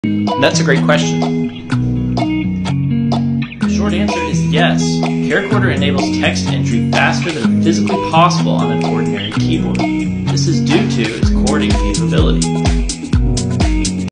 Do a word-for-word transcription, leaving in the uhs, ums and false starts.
That's a great question. The short answer is yes. Caracorder enables text entry faster than physically possible on an ordinary keyboard. This is due to its chording capability.